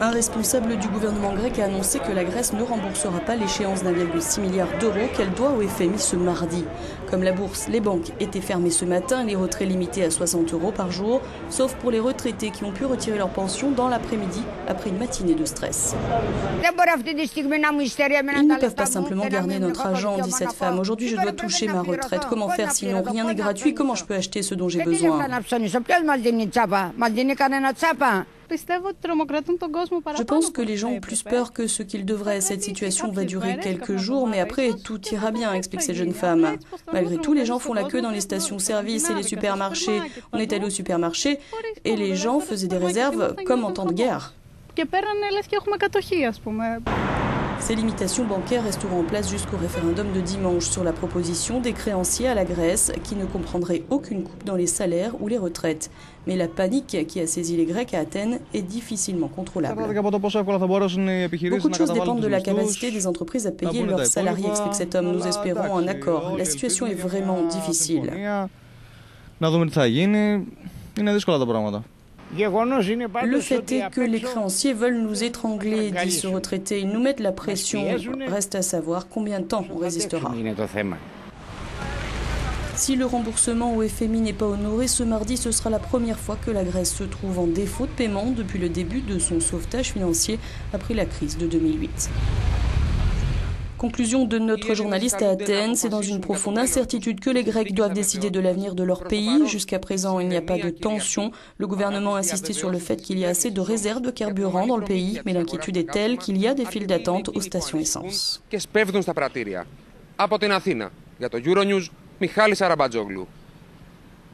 Un responsable du gouvernement grec a annoncé que la Grèce ne remboursera pas l'échéance d'1,6 milliard d'euros qu'elle doit au FMI ce mardi. Comme la bourse, les banques étaient fermées ce matin, les retraits limités à 60 € par jour, sauf pour les retraités qui ont pu retirer leur pension dans l'après-midi après une matinée de stress. Ils ne peuvent pas simplement garder notre argent, dit cette femme. Aujourd'hui, je dois toucher ma retraite. Comment faire sinon rien n'est gratuit? Comment je peux acheter ce dont j'ai besoin? Je pense que les gens ont plus peur que ce qu'ils devraient. Cette situation va durer quelques jours, mais après, tout ira bien, explique cette jeune femme. Malgré tout, les gens font la queue dans les stations-service et les supermarchés. On est allé au supermarché et les gens faisaient des réserves comme en temps de guerre. Ces limitations bancaires resteront en place jusqu'au référendum de dimanche sur la proposition des créanciers à la Grèce qui ne comprendraient aucune coupe dans les salaires ou les retraites. Mais la panique qui a saisi les Grecs à Athènes est difficilement contrôlable. Beaucoup de choses dépendent de la capacité des entreprises à payer leurs salariés, explique cet homme. Nous espérons un accord. La situation est vraiment difficile. Le fait est que les créanciers veulent nous étrangler, dit ce retraité. Ils nous mettent la pression. Reste à savoir combien de temps on résistera. Si le remboursement au FMI n'est pas honoré ce mardi, ce sera la première fois que la Grèce se trouve en défaut de paiement depuis le début de son sauvetage financier après la crise de 2008. Conclusion de notre journaliste à Athènes, c'est dans une profonde incertitude que les Grecs doivent décider de l'avenir de leur pays. Jusqu'à présent, il n'y a pas de tension. Le gouvernement a insisté sur le fait qu'il y a assez de réserves de carburant dans le pays, mais l'inquiétude est telle qu'il y a des files d'attente aux stations essence. Από την Αθήνα, για το Euronews, Michalis Arabadzoglou.